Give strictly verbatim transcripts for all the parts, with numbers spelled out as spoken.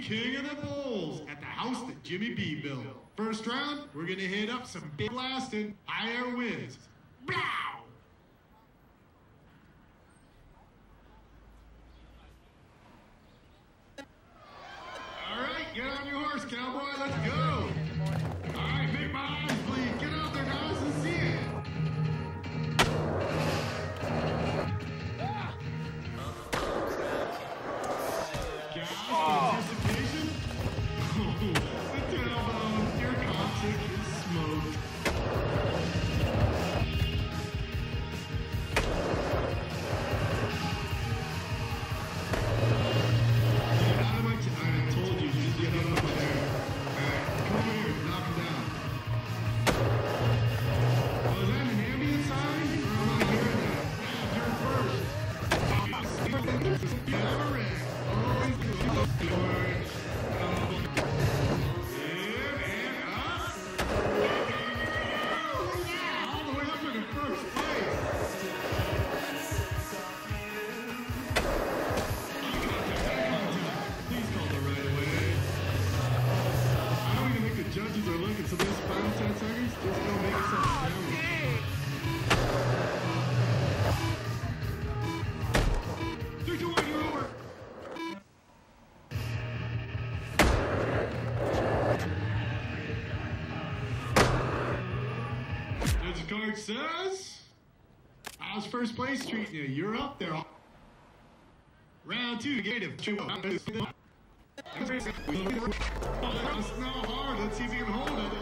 king of the bulls at the house that Jimmy B built. First round, we're gonna hit up some big blasting, high air winds. Blow! All right, get on your horse, cowboy. Let's go. All right, make my eyes bleed. Get out there, guys, and see it. Gas, anticipation. The tailbone, your coccyx is smoked. Judges are looking, so this final ten seconds, just go make yourself down. Three, two, one, you're over. Judge card says, how's first place treating you? You're up there. Round two, negative. That's not hard. Let's see if you can hold it.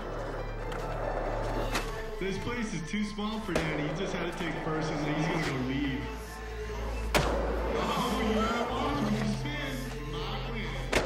This place is too small for Danny. He just had to take first, and he's gonna go leave. Oh yeah, watch when you spin. Lock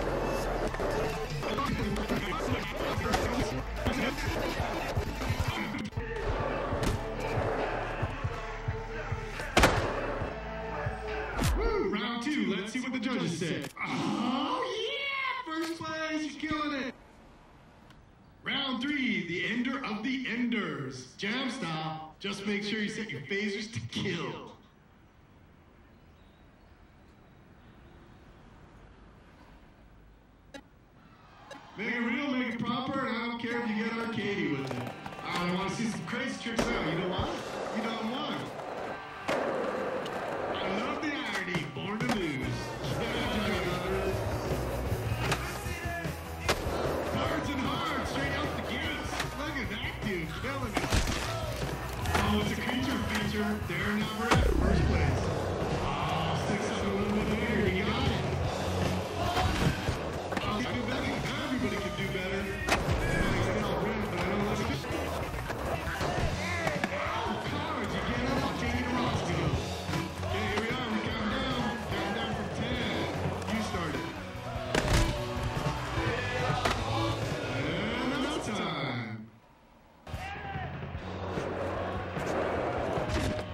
in. Woo! Round two. Let's see what the judges say. Oh yeah! First place, you're killing it. Round three, the ender of the enders. Jam stop. Just make sure you set your phasers to kill. Make it real, make it proper, and I don't care if you get arcadey with it. I want to see some crazy tricks out. You know why? You don't want it. I love the irony. Born to lose. Killing it. Oh, it's a creature feature. They're number at first place. Oh, six, seven, a little bit later. You got it. Oh, you do better. Everybody can do better. I still win, but I don't let it. Oh, cards. You get up. I'll take you to Roscoe. Okay, here we are. We count down. Count down from ten. You started. And that's time.